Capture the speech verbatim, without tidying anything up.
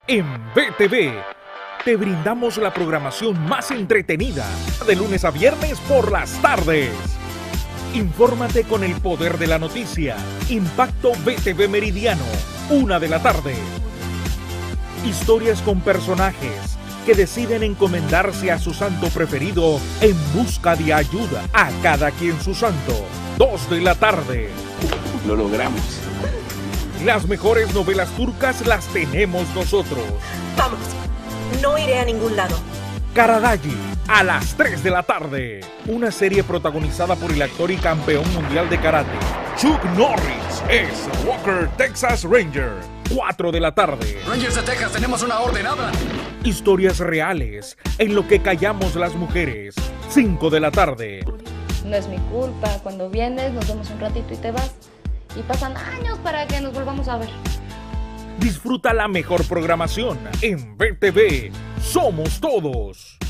En B T V te brindamos la programación más entretenida de lunes a viernes por las tardes. Infórmate con el poder de la noticia. Impacto B T V Meridiano, una de la tarde. Historias con personajes que deciden encomendarse a su santo preferido en busca de ayuda. A cada quien su santo, dos de la tarde. Lo logramos. Las mejores novelas turcas las tenemos nosotros. Vamos, no iré a ningún lado. Karadagi, a las tres de la tarde. Una serie protagonizada por el actor y campeón mundial de karate, Chuck Norris, es Walker Texas Ranger. cuatro de la tarde. Rangers de Texas, tenemos una orden, habla. Historias reales en lo que callamos las mujeres. cinco de la tarde. No es mi culpa. Cuando vienes, nos vemos un ratito y te vas. Y pasan años para que nos volvamos a ver. Disfruta la mejor programación en B T V. Somos todos.